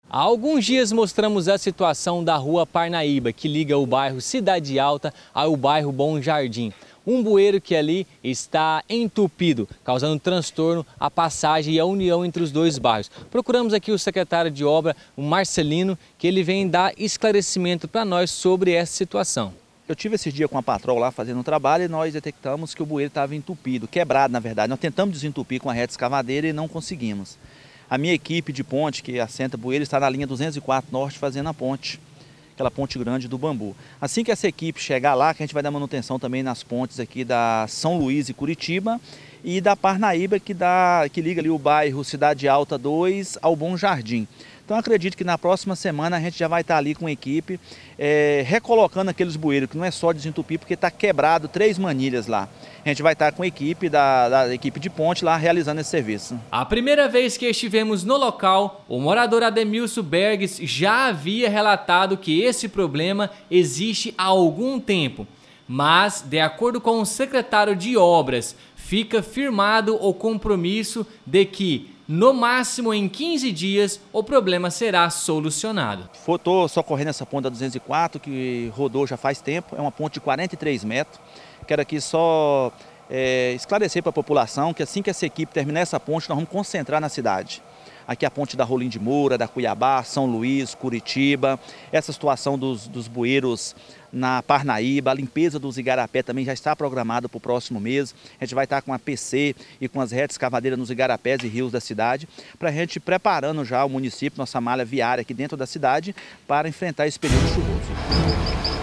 Há alguns dias mostramos a situação da rua Parnaíba, que liga o bairro Cidade Alta ao bairro Bom Jardim. Um bueiro que ali está entupido, causando transtorno à passagem e à união entre os dois bairros. Procuramos aqui o secretário de obra, o Marcelino, que ele vem dar esclarecimento para nós sobre essa situação. Eu tive esse dia com a patroa lá fazendo um trabalho e nós detectamos que o bueiro estava entupido, quebrado na verdade. Nós tentamos desentupir com a reta escavadeira e não conseguimos. A minha equipe de ponte, que assenta bueiro, está na linha 204 Norte fazendo a ponte, aquela ponte grande do Bambu. Assim que essa equipe chegar lá, que a gente vai dar manutenção também nas pontes aqui da São Luís e Curitiba e da Parnaíba, que liga ali o bairro Cidade Alta 2 ao Bom Jardim. Então acredito que na próxima semana a gente já vai estar ali com a equipe recolocando aqueles bueiros, que não é só desentupir, porque está quebrado 3 manilhas lá. A gente vai estar com a equipe da equipe de ponte lá realizando esse serviço. A primeira vez que estivemos no local, o morador Ademilson Berges já havia relatado que esse problema existe há algum tempo. Mas, de acordo com o secretário de obras, fica firmado o compromisso de que, no máximo em 15 dias, o problema será solucionado. Estou socorrendo essa ponte da 204, que rodou já faz tempo, é uma ponte de 43 metros. Quero aqui só esclarecer para a população que assim que essa equipe terminar essa ponte, nós vamos concentrar na cidade. Aqui a ponte da Rolim de Moura, da Cuiabá, São Luís, Curitiba, essa situação dos bueiros na Parnaíba, a limpeza dos igarapé também já está programada para o próximo mês. A gente vai estar com a PC e com as redes escavadeiras nos igarapés e rios da cidade, para a gente preparando já o município, nossa malha viária aqui dentro da cidade, para enfrentar esse período chuvoso.